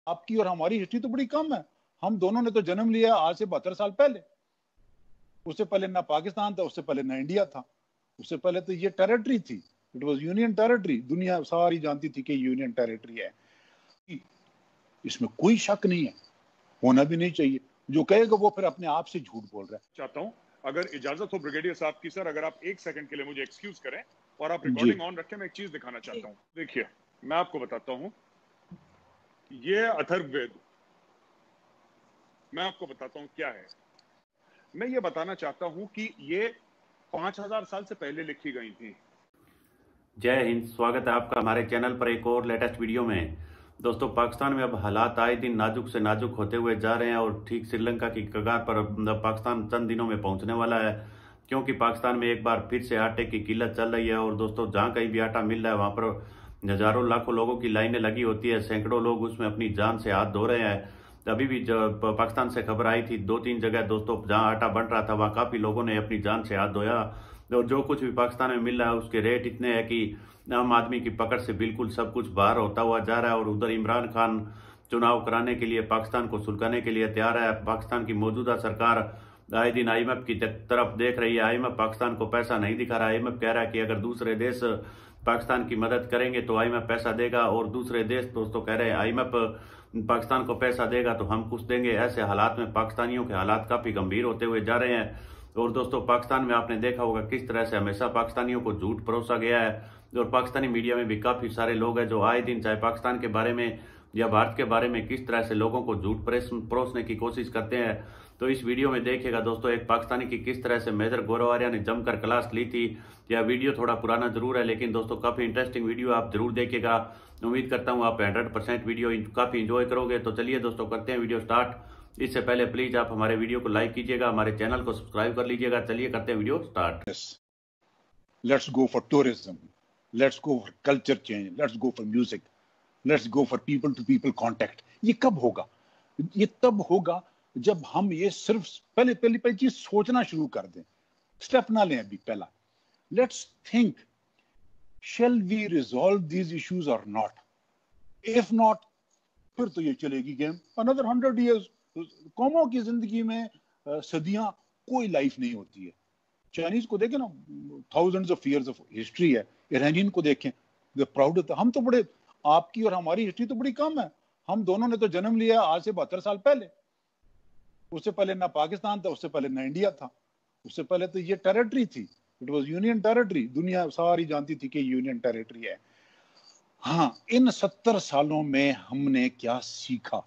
आपकी और हमारी हिस्ट्री तो बड़ी कम है। हम दोनों ने तो जन्म लिया आज से 72 साल पहले। उससे पहले ना पाकिस्तान था, उससे पहले ना इंडिया था, उससे पहले तो ये टेरिटरी थी। It was union territory. दुनिया सारी जानती थी कि यूनियन टेरिटरी है। इसमें कोई शक नहीं है, होना भी नहीं चाहिए। जो कहेगा वो फिर अपने आप से झूठ बोल रहा है। चाहता हूं, अगर इजाजत हो ब्रिगेडियर साहब की सर, अगर आप एक सेकंड के लिए मुझे एक्सक्यूज करें और आप जी रिकॉर्डिंग ऑन रखें, मैं एक चीज दिखाना चाहता हूं। देखिए, मैं आपको बताता हूं, ये अथर्ववेद, मैं आपको बताता हूं क्या है। मैं ये बताना चाहता हूं कि ये 5000 साल से पहले लिखी गई थी। जय हिंद, स्वागत है आपका हमारे चैनल पर एक और लेटेस्ट वीडियो में। दोस्तों, पाकिस्तान में अब हालात आए दिन नाजुक से नाजुक होते हुए जा रहे हैं और ठीक श्रीलंका की कगार पर पाकिस्तान चंद दिनों में पहुंचने वाला है, क्योंकि पाकिस्तान में एक बार फिर से आटे की किल्लत चल रही है। और दोस्तों, जहां कहीं भी आटा मिल रहा है वहां पर हजारों लाखों लोगों की लाइनें लगी होती है, सैकड़ों लोग उसमें अपनी जान से हाथ धो रहे हैं। अभी भी पाकिस्तान से खबर आई थी, 2-3 जगह दोस्तों जहां आटा बन रहा था वहां काफी लोगों ने अपनी जान से हाथ धोया। और जो कुछ भी पाकिस्तान में मिल रहा है उसके रेट इतने हैं कि आम आदमी की पकड़ से बिल्कुल सब कुछ बाहर होता हुआ जा रहा है। और उधर इमरान खान चुनाव कराने के लिए पाकिस्तान को सुलगाने के लिए तैयार है। पाकिस्तान की मौजूदा सरकार आए दिन आईएमएफ की तरफ देख रही है। आईएमएफ पाकिस्तान को पैसा नहीं दिखा रहा है। आईएमएफ कह रहा है कि अगर दूसरे देश पाकिस्तान की मदद करेंगे तो आईएमएफ पैसा देगा, और दूसरे देश दोस्तों कह रहे हैं आईएमएफ पाकिस्तान को पैसा देगा तो हम कुछ देंगे। ऐसे हालात में पाकिस्तानियों के हालात काफी गंभीर होते हुए जा रहे हैं। और दोस्तों, पाकिस्तान में आपने देखा होगा किस तरह से हमेशा पाकिस्तानियों को झूठ परोसा गया है। और पाकिस्तानी मीडिया में भी काफी सारे लोग हैं जो आए दिन चाहे पाकिस्तान के बारे में या भारत के बारे में किस तरह से लोगों को झूठ परोसने की कोशिश करते हैं। तो इस वीडियो में देखिएगा दोस्तों, एक पाकिस्तानी की किस तरह से मेजर गौरव आर्या ने जमकर क्लास ली थी। यह वीडियो थोड़ा पुराना जरूर है, लेकिन दोस्तों काफी इंटरेस्टिंग वीडियो, आप जरूर देखिएगा। उम्मीद करता हूँ आप 100% वीडियो काफी इंजॉय करोगे। तो चलिए दोस्तों, करते हैं वीडियो स्टार्ट। इससे पहले प्लीज आप हमारे वीडियो को लाइक कीजिएगा, हमारे चैनल को सब्सक्राइब कर लीजिएगा। चलिए करते हैं video start. Let's go for tourism, let's go for culture change, let's go for music, let's go for people to people contact. ये कब होगा? ये तब होगा जब हम ये सिर्फ पहले पहली पहली चीज सोचना शुरू कर दें। स्टेप ना लें अभी। पहला, let's think, shall we resolve these issues और नॉट? इफ नॉट, फिर तो ये चलेगी गेम अनदर 100 years। कौमों की जिंदगी में सदियां कोई लाइफ नहीं होती है। चाइनीज को देखें ना, thousands of years of history है। इरानियन को देखें, द प्राउड। हम तो बड़े, आपकी और हमारी हिस्ट्री तो बड़ी कम है। हम दोनों ने तो जन्म लिया आज से 72 साल पहले। उससे पहले ना पाकिस्तान था, उससे पहले ना इंडिया था, उससे पहले तो ये टेरिटरी थी। It was union territory. दुनिया सारी जानती थी कि यूनियन टेरिटरी है। हाँ, इन 70 सालों में हमने क्या सीखा?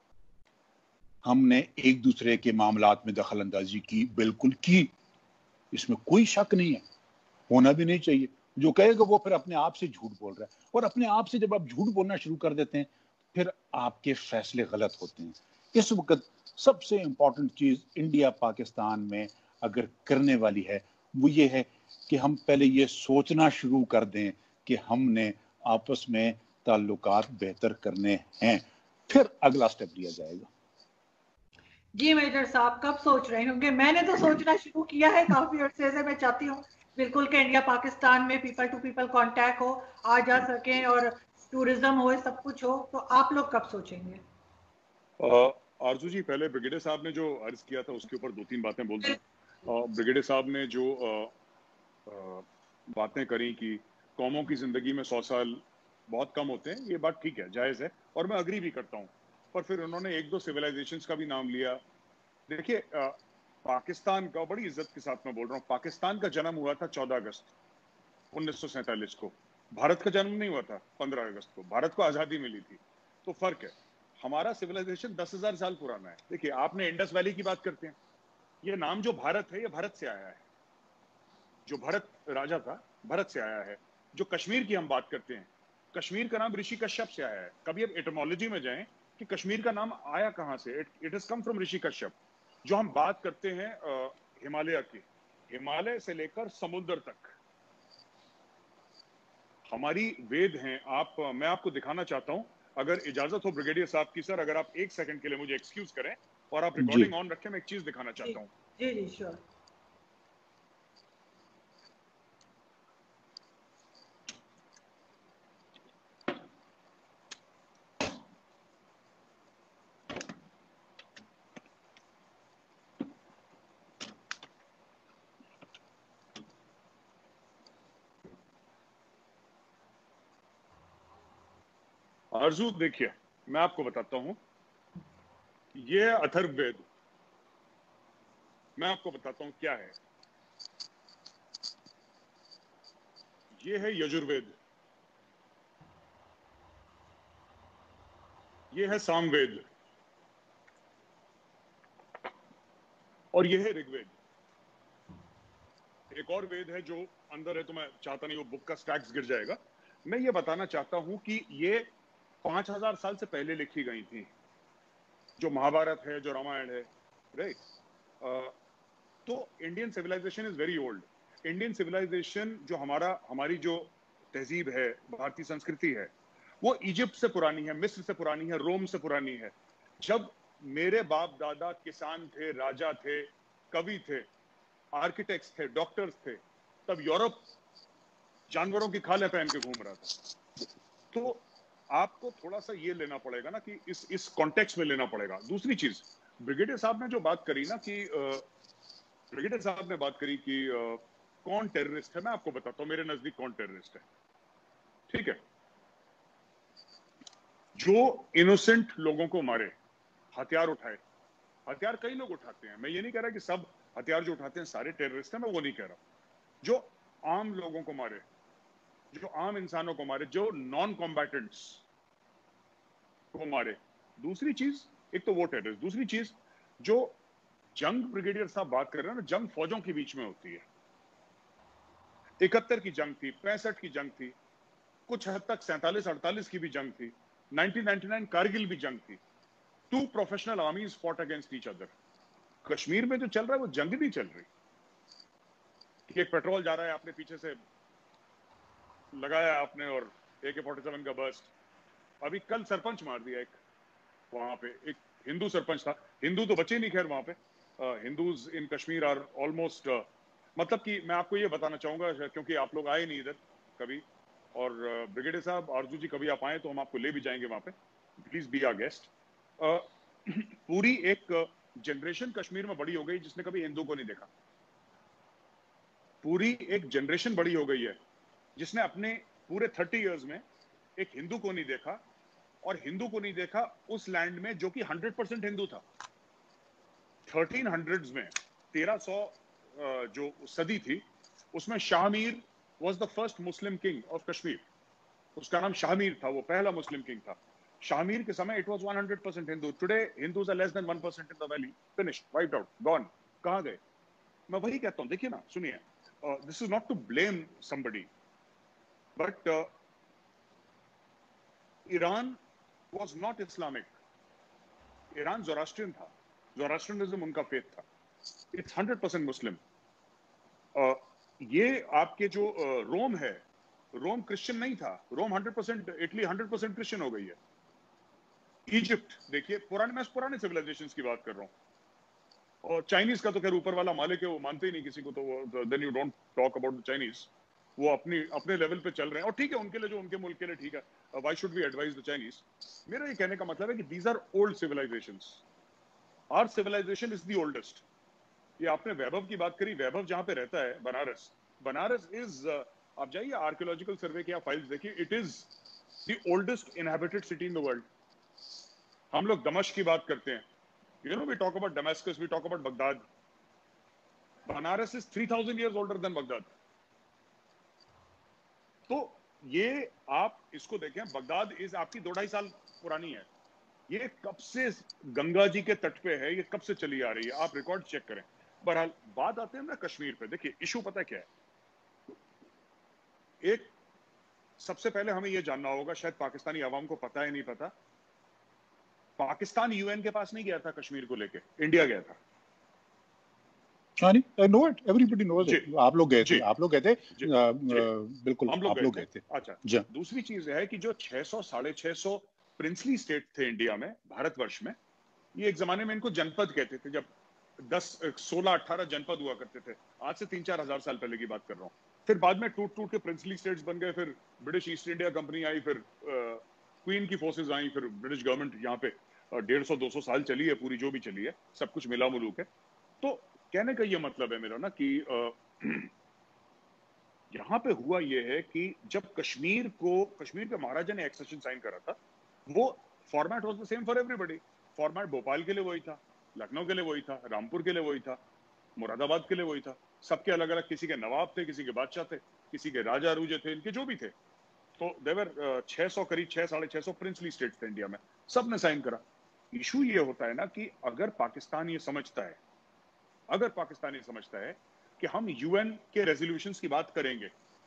हमने एक दूसरे के मामलात में दखल अंदाजी की, बिल्कुल की। इसमें कोई शक नहीं है, होना भी नहीं चाहिए। जो कहेगा वो फिर अपने आप से झूठ बोल रहा है। और अपने आप से जब आप झूठ बोलना शुरू कर देते हैं, फिर आपके फैसले गलत होते हैं। इस वक्त सबसे इंपॉर्टेंट चीज इंडिया पाकिस्तान में अगर करने वाली है, वो ये है कि हम पहले ये सोचना शुरू कर दें कि हमने आपस में ताल्लुकात बेहतर करने हैं, फिर अगला स्टेप लिया जाएगा। जी मेजर साहब, कब सोच रहे हैं? क्योंकि मैंने तो सोचना शुरू किया है काफी अरसे से। मैं चाहती हूँ बिल्कुल कि इंडिया पाकिस्तान में पीपल टू पीपल कांटेक्ट हो, आ जा सके और टूरिज्म हो, सब कुछ हो। तो आप लोग कब सोचेंगे? आरजू जी, पहले ब्रिगेडियर साहब ने जो अर्ज किया था उसके ऊपर 2-3 बातें बोल दूं। ब्रिगेडियर साहब ने जो बातें करी कि कौमों की जिंदगी में 100 साल बहुत कम होते हैं, ये बात ठीक है, जायज है, और मैं अग्री भी करता हूँ। पर फिर उन्होंने 1-2 सिविलाइजेशंस का भी नाम लिया। देखिए, पाकिस्तान का, बड़ी इज्जत के साथ मैं बोल रहा हूँ, पाकिस्तान का जन्म हुआ था 14 अगस्त 1947 को। भारत का जन्म नहीं हुआ था 15 अगस्त को। भारत को आजादी मिली थी, तो फर्क है। हमारा सिविलाइजेशन 10,000 साल पुराना है। देखिए, आपने इंडस वैली की बात करते हैं, ये नाम जो भारत है, ये भारत से आया है। जो भरत राजा था, भरत से आया है। जो कश्मीर की हम बात करते हैं, कश्मीर का नाम ऋषि कश्यप से आया है। कभी अब एटमोलॉजी में जाएं कि कश्मीर का नाम आया कहां से। It has come from Rishi Kashyap. जो हम बात करते हैं हिमालय की, हिमालय से लेकर समुद्र तक हमारी वेद हैं। मैं आपको दिखाना चाहता हूं, अगर इजाजत हो ब्रिगेडियर साहब की सर, अगर आप एक सेकंड के लिए मुझे एक्सक्यूज करें और आप रिकॉर्डिंग ऑन रखें, मैं एक चीज दिखाना चाहता हूं। जी जी श्योर। आरजू देखिए, मैं आपको बताता हूं, ये अथर्ववेद, मैं आपको बताता हूं क्या है। ये है यजुर्वेद, ये है सामवेद, और ये है ऋग्वेद। एक और वेद है जो अंदर है, तो मैं चाहता नहीं वो बुक का स्टैक्स गिर जाएगा। मैं ये बताना चाहता हूं कि ये 5000 साल से पहले लिखी गई थी, जो महाभारत है, जो रामायण है, राइट। तो Indian civilisation is very old. Indian civilisation जो हमारी जो तहजीब है, भारतीय संस्कृति है, वो इजिप्ट से पुरानी है, मिस्र से पुरानी है, रोम से पुरानी है। जब मेरे बाप दादा किसान थे, राजा थे, कवि थे, आर्किटेक्ट्स थे, डॉक्टर्स थे, तब यूरोप जानवरों की खालें पहन के घूम रहा था। तो आपको थोड़ा सा ये लेना पड़ेगा ना कि इस कॉन्टेक्स्ट में लेना पड़ेगा। दूसरी चीज, ब्रिगेडियर साहब ने जो बात करी ना कि ब्रिगेडियर साहब ने बात करी कि कौन टेररिस्ट है, मैं आपको बताता हूं मेरे नजदीक कौन टेररिस्ट है। ठीक है, जो इनोसेंट लोगों को मारे, हथियार उठाए, हथियार कई लोग उठाते हैं, मैं ये नहीं कह रहा कि सब हथियार जो उठाते हैं सारे टेररिस्ट हैं, मैं वो नहीं कह रहा। जो आम लोगों को मारे, जो आम इंसानों को मारे, जो नॉन कॉम्बैटेंट्स को मारे। दूसरी चीज, एक तो वो टेररिस्ट, दूसरी चीज जो जंग ब्रिगेडियर साहब बात कर रहे हैं ना, जंग फौजों के बीच में होती है। 71 की जंग थी, 65 की जंग थी, कुछ हद तक 47-48 की भी जंग थी, 1999 कारगिल भी जंग थी। Two professional armies fought against each other. Kashmir में जो चल रहा है वो जंग नहीं चल रही कि एक पेट्रोल जा रहा है, आपने पीछे से लगाया आपने और AK-47 का बर्स्ट। अभी कल सरपंच मार दिया एक, वहां पे एक हिंदू सरपंच था। हिंदू तो बचे नहीं खैर वहां पे। Hindus in Kashmir are almost, मतलब कि मैं आपको ये बताना चाहूंगा, क्योंकि आप लोग आए नहीं इधर कभी, और ब्रिगेडियर साहब, आरजू जी, कभी आप आए तो हम आपको ले भी जाएंगे वहां पे, प्लीज बी आवर गेस्ट। पूरी एक जनरेशन कश्मीर में बड़ी हो गई जिसने कभी हिंदू को नहीं देखा। पूरी एक जनरेशन बड़ी हो गई है जिसने अपने पूरे 30 इयर्स में एक हिंदू को नहीं देखा, और हिंदू को नहीं देखा उस लैंड में जो कि 100% हिंदू था। 1300s में, 1300 जो सदी थी, उसमें Shahmir was the first Muslim king of Kashmir. उसका नाम शाहमीर था, वो पहला मुस्लिम किंग था। शाहमीर के समय it was 100% Hindu. Today Hindus are less than 1% in the valley, finished, wiped out, gone. कहां गए? मैं वही कहता हूं, देखिए ना, सुनिए, this is not to blame somebody, but Iran was not Islamic. Iran Zoroastrian था, ज़ोरास्ट्रियनिज्म उनका फेथ था। It's 100% Muslim. ये आपके जो रोम है, रोम क्रिश्चियन नहीं था। रोम 100%, इटली 100% क्रिश्चियन हो गई है। इजिप्ट देखिए, मैं पुराने सिविलाइजेशंस की बात कर रहा हूँ। और चाइनीज का तो खैर ऊपर वाला मालिक है, वो मानते ही नहीं किसी को, तो then you don't talk about the Chinese. वो अपने लेवल पे चल रहे हैं, और ठीक है, उनके लिए, जो उनके मुल्क के लिए ठीक है। Why should we advise the Chinese? मेरा ये कहने का मतलब है कि these are old civilisations. Our civilisation is the oldest. ये आपने वैभव की बात करी, वैभव जहां पे रहता है, बनारस, बनारस इज, आप जाइए आर्कियोलॉजिकल सर्वे की आप फाइल्स देखिए, it is the oldest inhabited city in the world. हम लोग दमश्क की बात करते हैं, you know, we talk about Damascus, we talk about Baghdad. Banaras is 3000 years older than Baghdad. तो ये आप इसको देखें, बगदाद इज आपकी 2-2.5 साल पुरानी है। ये कब से गंगा जी के तट पे है, ये कब से चली आ रही है, आप रिकॉर्ड चेक करें। बहरहाल बात आते हैं ना कश्मीर पे। देखिए इशू पता क्या है, एक सबसे पहले हमें यह जानना होगा, शायद पाकिस्तानी आवाम को पता है नहीं पता, पाकिस्तान यूएन के पास नहीं गया था कश्मीर को लेके, इंडिया गया था। I know it, everybody knows it. आप लोग गए थे, आप लोग गए थे, बिल्कुल हम लोग आप लोग गए थे। अच्छा, दूसरी चीज है कि जो 600-650 प्रिंसली स्टेट थे इंडिया में, भारतवर्ष में, ये एक जमाने में इनको जनपद कहते थे, जब 16-18 जनपद हुआ करते थे। आज से 3-4 हजार साल पहले की बात कर रहा हूँ। फिर बाद में टूट टूट के प्रिंसली स्टेट्स बन गए, फिर ब्रिटिश ईस्ट इंडिया कंपनी आई, फिर क्वीन की फोर्सेस आई, फिर ब्रिटिश गवर्नमेंट यहाँ पे 150-200 साल चली है, पूरी जो भी चली है, सब कुछ मिला मुलूक है। तो कहने का ये मतलब है मेरा ना कि यहाँ पे हुआ ये है कि जब कश्मीर के महाराजा ने एक्सेशन साइन करा था, वो format was the same for everybody. Format Bhopal के लिए वही था, लखनऊ के लिए वही था, रामपुर के लिए वही था, मुरादाबाद के लिए वही था। सबके अलग अलग, किसी के नवाब थे, किसी के बादशाह थे, किसी के राजा अरूजे थे, इनके जो भी थे। तो देवर 600 करीब 600-650 प्रिंसली स्टेट्स थे इंडिया में, सब ने साइन करा। इशू ये होता है ना कि अगर पाकिस्तान ये समझता है कि हम यूएन के रेजोल्यूशंस की बात करेंगे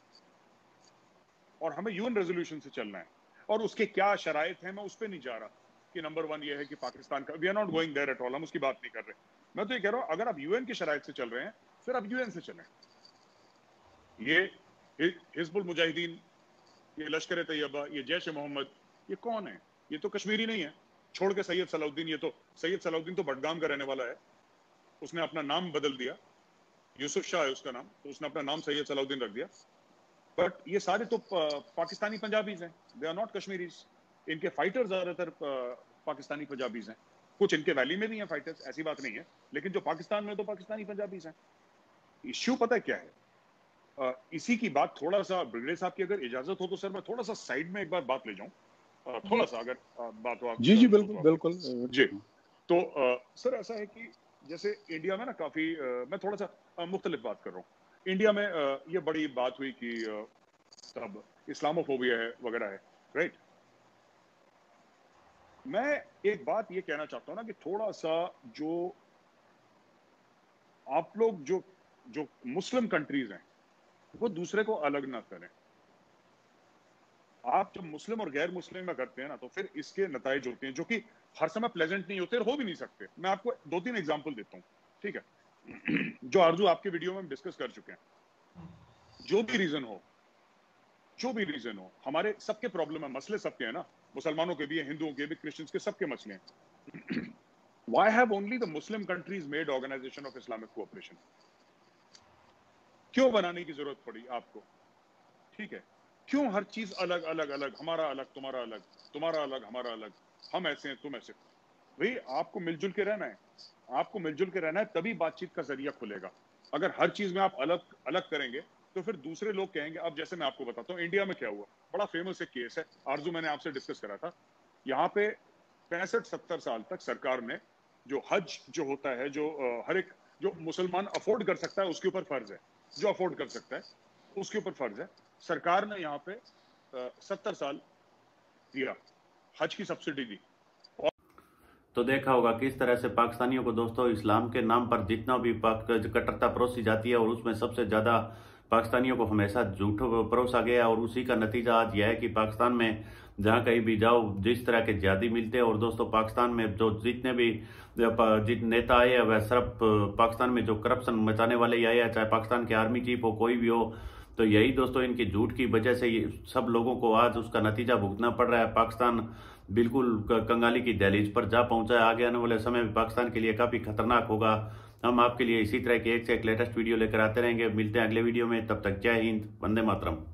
और हमें यूएन रेजोल्यूशन से चलना है और उसके क्या शराइत है, मैं उस पर नहीं जा रहा कि नंबर 1 ये है कि पाकिस्तान का, we are not going there at all, हम उसकी बात नहीं कर रहे। मैं तो ये कह रहा हूं अगर आप यूएन के शराइत से चल रहे हैं फिर आप यूएन से चलें। ये हिजबुल मुजाहिदीन, ये लश्कर तैयबा, ये जैश मोहम्मद, ये कौन है? ये तो कश्मीरी नहीं है। छोड़ के सैयद सलाउद्दीन, ये तो सैयद सलाउद्दीन तो बडगाम का रहने वाला है, उसने अपना नाम बदल दिया, यूसुफ शाह है उसका नाम, तो उसने अपना नाम सैयद सलाउद्दीन रख दिया। बट ये सारे तो पाकिस्तानी पंजाबीज हैं, दे आर नॉट कश्मीरीज। इनके फाइटर्स ज्यादातर पाकिस्तानी पंजाबीज हैं, कुछ इनके वैली में भी हैं फाइटर्स, ऐसी बात नहीं है, लेकिन जो पाकिस्तान में तो पाकिस्तानी पंजाबीज हैं। इश्यू पता है क्या है? इसी की बात थोड़ा सा ब्रिगेडियर साहब की अगर इजाजत हो तो सर मैं थोड़ा सा साइड में एक बार बात ले जाऊं, थोड़ा सा अगर बात हो आप। जी बिल्कुल बिल्कुल जी। तो सर ऐसा है कि जैसे इंडिया में ना काफी मैं थोड़ा सा मुख्तलिफ बात कर रहा हूँ। इंडिया में ये बड़ी बात हुई कि तब इस्लामोफोबिया है वगैरह है, राइट। मैं एक बात ये कहना चाहता हूँ ना कि थोड़ा सा जो आप लोग जो मुस्लिम कंट्रीज हैं वो दूसरे को अलग ना करें। आप जब मुस्लिम और गैर मुस्लिम में करते हैं ना तो फिर इसके नताइज होते हैं जो कि हर समय प्लेजेंट नहीं होते और हो भी नहीं सकते। मैं आपको 2-3 एग्जांपल देता हूं, ठीक है, जो आरजू आपके वीडियो में हम डिस्कस कर चुके हैं। जो भी रीजन हो, हमारे सबके प्रॉब्लम है, मसले सबके हैं ना, मुसलमानों के भी हैं, हिंदुओं के भी, क्रिश्चियंस के, सबके मसले हैं। Why have only the Muslim countries made Organization of Islamic Cooperation? क्यों बनाने की जरूरत पड़ी आपको? ठीक है, क्यों हर चीज अलग अलग अलग, हमारा अलग तुम्हारा अलग, तुम्हारा अलग हमारा अलग, हम ऐसे हैं तुम ऐसे? भाई आपको मिलजुल के रहना है, तभी बातचीत का जरिया खुलेगा। अगर हर चीज में आप अलग अलग करेंगे तो फिर दूसरे लोग कहेंगे। अब जैसे मैं आपको बताता हूँ इंडिया में क्या हुआ, बड़ा फेमस एक केस है, आरजू मैंने आपसे डिस्कस करा था। यहाँ पे 65-70 साल तक सरकार ने जो हज जो होता है, जो हर एक जो मुसलमान अफोर्ड कर सकता है उसके ऊपर फर्ज है, जो अफोर्ड कर सकता है उसके ऊपर फर्ज है। सरकार ने यहाँ पे 70 साल दिया, हज की सब्सिडी दी। तो देखा होगा किस तरह से पाकिस्तानियों को दोस्तों इस्लाम के नाम पर जितना भी कट्टरता परोसी जाती है और उसमें सबसे ज्यादा पाकिस्तानियों को हमेशा झूठ परोसा गया, और उसी का नतीजा आज यह है कि पाकिस्तान में जहां कहीं भी जाओ जिस तरह के जिहादी मिलते हैं। और दोस्तों पाकिस्तान में जो जितने भी नेता आए हैं वह सिर्फ पाकिस्तान में जो करप्शन मचाने वाले ही आए हैं, चाहे पाकिस्तान के आर्मी चीफ हो कोई भी हो। तो यही दोस्तों इनकी झूठ की वजह से ये सब लोगों को आज उसका नतीजा भुगतना पड़ रहा है। पाकिस्तान बिल्कुल कंगाली की दहलीज पर जा पहुंचा है। आगे आने वाले समय में पाकिस्तान के लिए काफी खतरनाक होगा। हम आपके लिए इसी तरह के एक से एक लेटेस्ट वीडियो लेकर आते रहेंगे। मिलते हैं अगले वीडियो में, तब तक जय हिंद, वंदे मातरम।